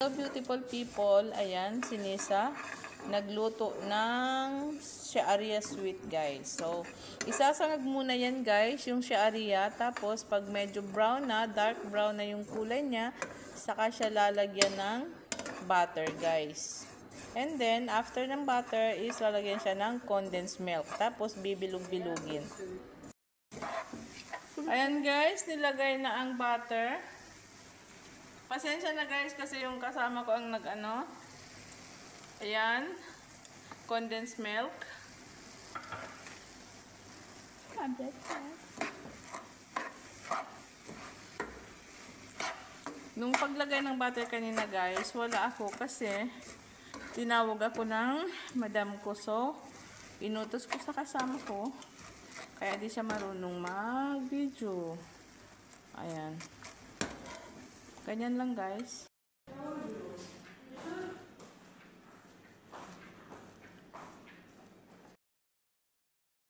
Hello beautiful people, ayan si Nisa nagluto ng sha'aria sweet guys. So isasangag muna yan guys yung sha'aria, tapos pag medyo brown na, dark brown na yung kulay niya, saka siya lalagyan ng butter guys. And then after ng butter is lalagyan siya ng condensed milk, tapos bibilog-bilugin. Ayan guys, nilagay na ang butter. Pasensya na guys kasi yung kasama ko ang nag-ano. Ayan. Condensed milk. Nung paglagay ng butter kanina guys, wala ako kasi tinawag ako ng madam ko. So, inutos ko sa kasama ko. Kaya di siya marunong mag-video. Ayan. Ganyan lang guys.